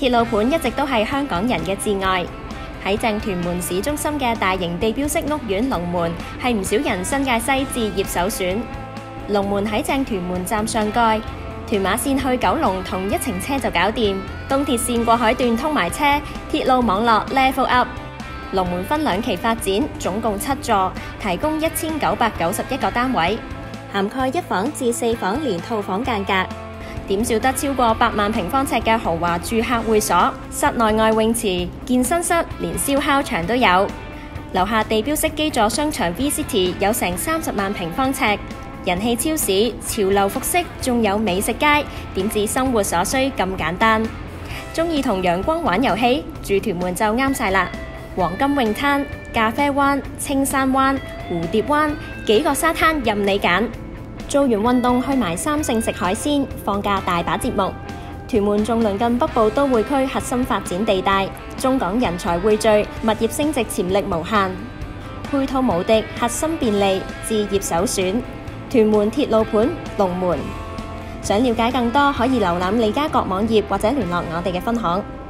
鐵路盤一直都係香港人嘅摯愛。喺正屯門市中心嘅大型地標式屋苑龍門，係唔少人新界西置業首選。龍門喺正屯門站上蓋，屯馬線去九龍同一程車就搞掂，東鐵線過海段通埋車，鐵路網絡 level up。龍門分2期發展，總共7座，提供1991個單位，涵蓋1房至4房連套房間隔。點少得超過8萬平方尺嘅豪華住客會所，室內外泳池、健身室，連燒烤場都有。樓下地標式基座商場 V City 有成30萬平方尺，人氣超市、潮流服飾，仲有美食街，點止生活所需咁簡單。鍾意同陽光玩遊戲，住屯門就啱晒啦！黃金泳灘、咖啡灣、青山灣、蝴蝶灣，幾個沙灘任你揀。做完運動去埋三聖食海鮮，放假大把節目。屯門仲鄰近北部都會區核心發展地帶，中港人才匯聚，物業升值潛力無限。配套無敵，核心便利，置業首選。屯門鐵路盤龍門。想了解更多，可以瀏覽利嘉閣網頁或者聯絡我哋嘅分行。